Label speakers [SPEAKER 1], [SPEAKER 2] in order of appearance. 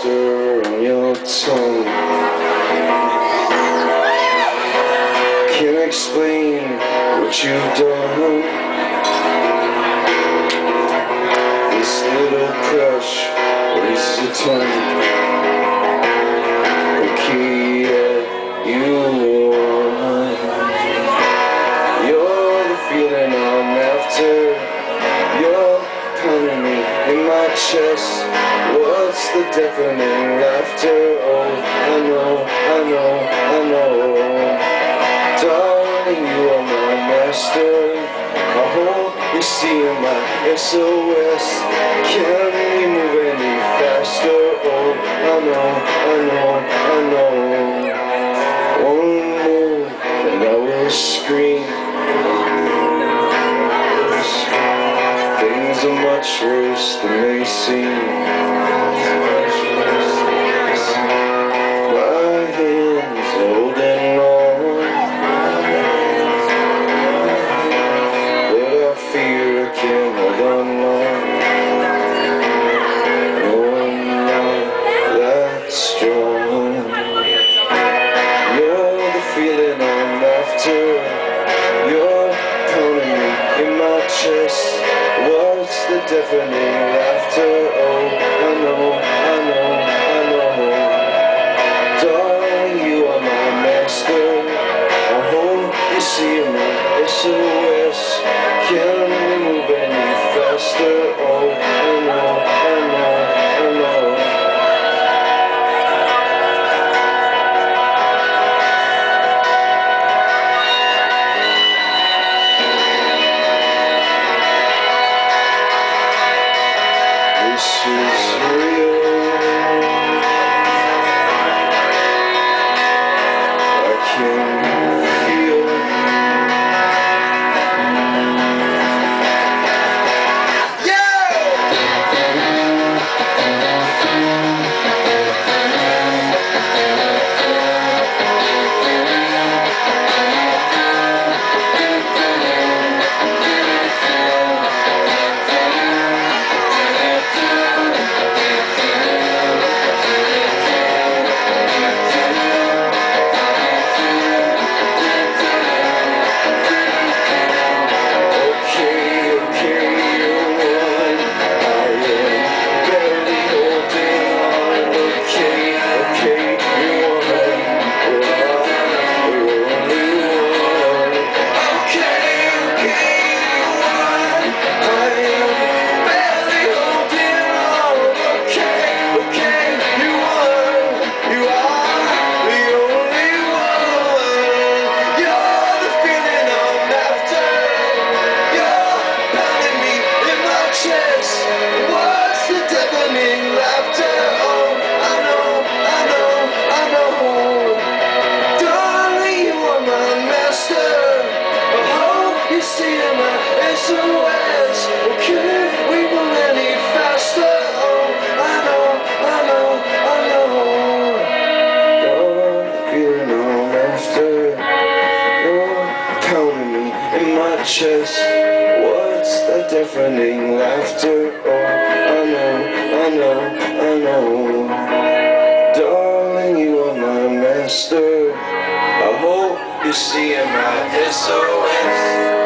[SPEAKER 1] master on your tongue. Can't explain what you've done. This little crush wastes a ton. Okay, yeah, you won. You're the feeling I'm after. You're pounding me in my chest. What's the deafening laughter? Oh, I know, I know, I know. Darling, you are my master. I hope you see my SOS. Can we move any faster? Oh, I know, I know, I know. One move and I will scream. Things are much worse than they seem. My hands holding on, but I fear I can't hold on long. No, I'm not that strong. You're the feeling I'm after. You're pounding me in my chest. What's the deafening laughter? Oh, I know, I know, I know. Darling, you are my master. I hope you see my SOS. Can we move any faster? Oh, I know, I know, I know. This is real. I can feel. SOS, okay, we won't any faster. Oh, I know, I know, I know. You're feeling I'm after. You're pounding me in my chest. What's that deafening laughter? Oh, I know, I know, I know. Darling, you are my master. I hope you see my SOS.